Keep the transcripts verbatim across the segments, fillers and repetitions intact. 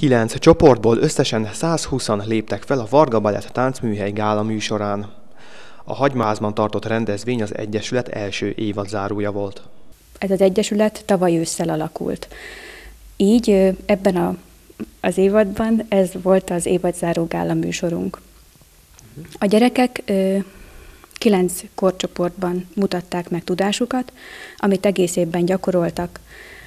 Kilenc csoportból összesen százhúszan léptek fel a Varga Balett Táncműhely gála műsorán. A Hagymázban tartott rendezvény az Egyesület első évadzárója volt. Ez az Egyesület tavaly ősszel alakult. Így ebben a, az évadban ez volt az évadzáró gála műsorunk. A gyerekek ö, kilenc korcsoportban mutatták meg tudásukat, amit egész évben gyakoroltak,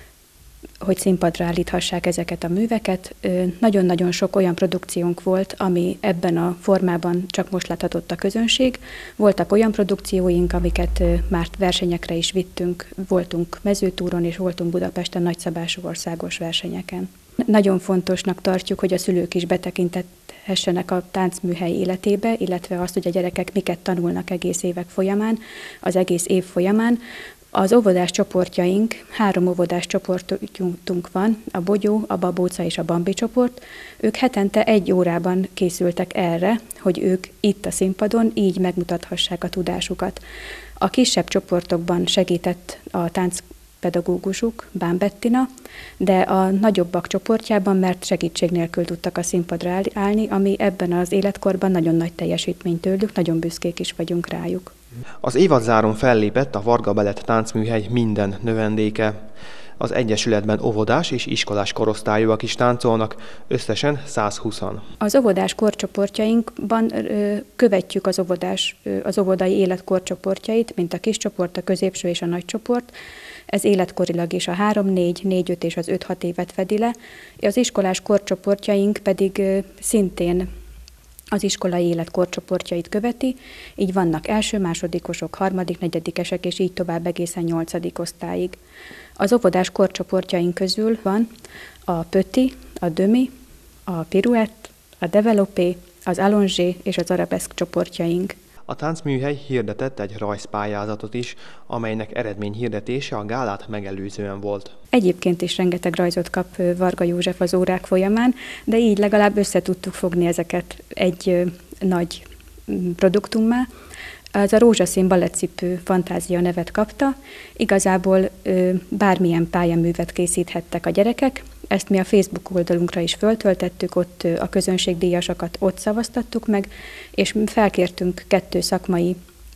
hogy színpadra állíthassák ezeket a műveket. Nagyon-nagyon sok olyan produkciónk volt, ami ebben a formában csak most láthatott a közönség. Voltak olyan produkcióink, amiket már versenyekre is vittünk, voltunk mezőtúron és voltunk Budapesten nagyszabású országos versenyeken. Nagyon fontosnak tartjuk, hogy a szülők is betekintethessenek a táncműhely életébe, illetve azt, hogy a gyerekek miket tanulnak egész évek folyamán, az egész év folyamán. Az óvodás csoportjaink, három óvodás csoportunk van, a Bogyó, a Babóca és a Bambi csoport. Ők hetente egy órában készültek erre, hogy ők itt a színpadon így megmutathassák a tudásukat. A kisebb csoportokban segített a táncpedagógusuk, Bán Bettina, de a nagyobbak csoportjában, mert segítség nélkül tudtak a színpadra állni, ami ebben az életkorban nagyon nagy teljesítmény tőlük, nagyon büszkék is vagyunk rájuk. Az évadzáron fellépett a Varga Balett Táncműhely minden növendéke. Az Egyesületben óvodás és iskolás korosztályúak is táncolnak, összesen százhúszan. Az óvodás korcsoportjainkban ö, követjük az, óvodás, ö, az óvodai élet korcsoportjait, mint a kis csoport, a középső és a nagy csoport. Ez életkorilag is a három, négy, négy, öt és az öt, hat évet fedi le. Az iskolás korcsoportjaink pedig ö, szintén az iskolai élet korcsoportjait követi, így vannak első, másodikosok, harmadik, negyedikesek, és így tovább egészen nyolcadik osztályig. Az óvodás korcsoportjaink közül van a Pötti, a Dömi, a Piruett, a Developé, az Allongé és az Arabeszk csoportjaink. A táncműhely hirdetett egy rajzpályázatot is, amelynek eredményhirdetése a gálát megelőzően volt. Egyébként is rengeteg rajzot kap Varga József az órák folyamán, de így legalább össze tudtuk fogni ezeket egy nagy produktummá. Ez a Rózsaszín balettcipő fantázia nevet kapta. Igazából bármilyen pályaművet készíthettek a gyerekek. Ezt mi a Facebook oldalunkra is föltöltettük, ott a közönségdíjasakat ott szavaztattuk meg, és felkértünk kettő szakmai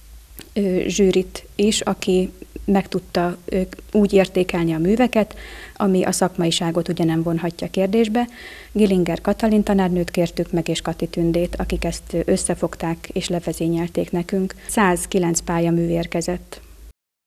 zsűrit is, aki meg tudta úgy értékelni a műveket, ami a szakmaiságot ugye nem vonhatja kérdésbe. Gillinger Katalin tanárnőt kértük meg, és Kati Tündét, akik ezt összefogták és levezényelték nekünk. százkilenc pályamű érkezett.